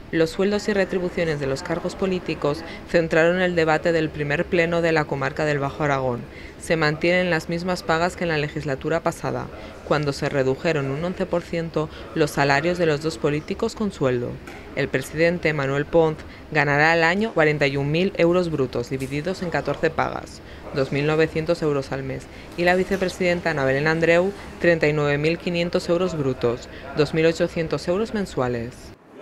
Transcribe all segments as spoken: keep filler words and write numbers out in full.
Los sueldos y retribuciones de los cargos políticos centraron el debate del primer pleno de la comarca del Bajo Aragón. Se mantienen las mismas pagas que en la legislatura pasada, cuando se redujeron un once por ciento los salarios de los dos políticos con sueldo. El presidente, Manuel Ponz, ganará al año cuarenta y un mil euros brutos, divididos en catorce pagas, dos mil novecientos euros al mes, y la vicepresidenta, Ana Belén Andreu, treinta y nueve mil quinientos euros brutos, dos mil ochocientos euros mensuales.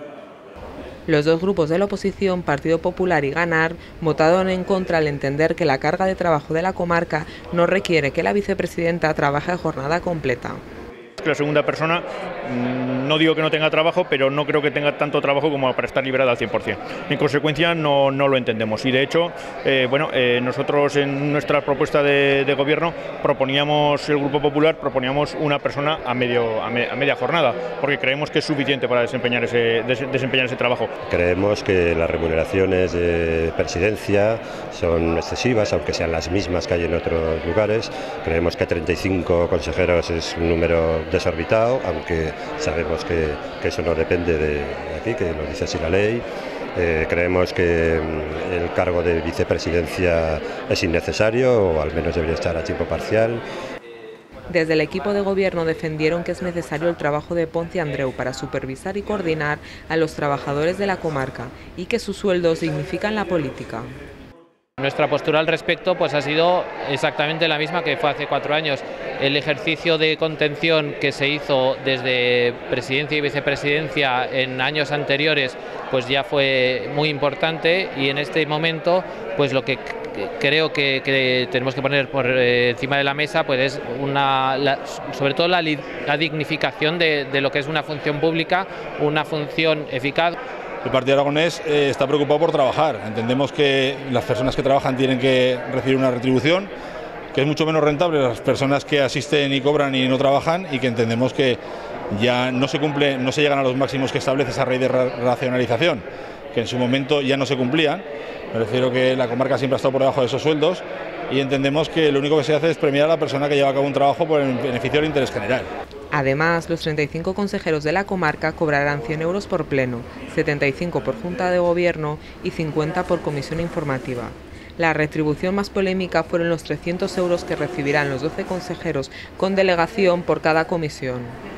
Los dos grupos de la oposición, Partido Popular y Ganar, votaron en contra al entender que la carga de trabajo de la comarca no requiere que la vicepresidenta trabaje a jornada completa. La segunda persona, no digo que no tenga trabajo, pero no creo que tenga tanto trabajo como para estar liberada al cien por cien. En consecuencia, no, no lo entendemos. Y de hecho, eh, bueno, eh, nosotros en nuestra propuesta de, de gobierno proponíamos, el Grupo Popular, proponíamos una persona a, medio, a, me, a media jornada, porque creemos que es suficiente para desempeñar ese, des, desempeñar ese trabajo. Creemos que las remuneraciones de presidencia son excesivas, aunque sean las mismas que hay en otros lugares. Creemos que treinta y cinco consejeros es un número desorbitado, aunque sabemos que, que eso no depende de aquí, que lo dice así la ley. Eh, creemos que el cargo de vicepresidencia es innecesario, o al menos debería estar a tiempo parcial. Desde el equipo de gobierno defendieron que es necesario el trabajo de Ponz y Andreu para supervisar y coordinar a los trabajadores de la comarca y que sus sueldos dignifican la política. Nuestra postura al respecto pues ha sido exactamente la misma que fue hace cuatro años. El ejercicio de contención que se hizo desde presidencia y vicepresidencia en años anteriores pues ya fue muy importante, y en este momento pues lo que creo que, que tenemos que poner por encima de la mesa pues es una, la, sobre todo la, la dignificación de, de lo que es una función pública, una función eficaz. El Partido Aragonés eh, está preocupado por trabajar. Entendemos que las personas que trabajan tienen que recibir una retribución, que es mucho menos rentable las personas que asisten y cobran y no trabajan, y que entendemos que ya no se cumple, no se llegan a los máximos que establece esa ley de racionalización, que en su momento ya no se cumplían. Me refiero que la comarca siempre ha estado por debajo de esos sueldos, y entendemos que lo único que se hace es premiar a la persona que lleva a cabo un trabajo por el beneficio del interés general. Además, los treinta y cinco consejeros de la comarca cobrarán cien euros por pleno, setenta y cinco por junta de gobierno y cincuenta por comisión informativa. La retribución más polémica fueron los trescientos euros que recibirán los doce consejeros con delegación por cada comisión.